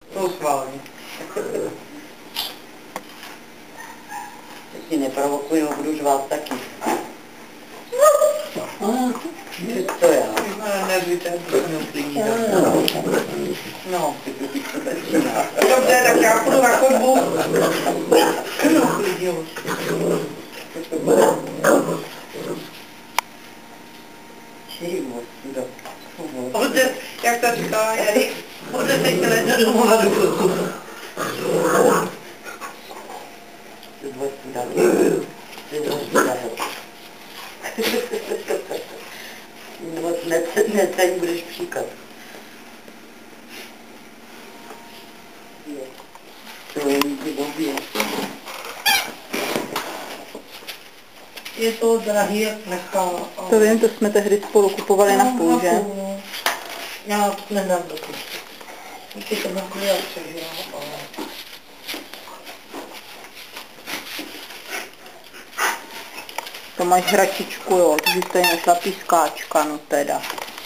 To schválně. Ti neprovokuju, budu žvát taky. To já. Nevíte, No, dobře, tak já půjdu na chodbu. No, klidně. Hodně, jak to říká Erik, hodně se chtěli domů na důchodku. Neceň budeš příkat. To je mi blbě. Je to drahý, jak nechá. To vím, to jsme tehdy spolu kupovali na půl, že? Já nedám do toho. Ty to mám kliatře, že jo. To máš hračičku, jo, takže to je našla pískáčka, no teda.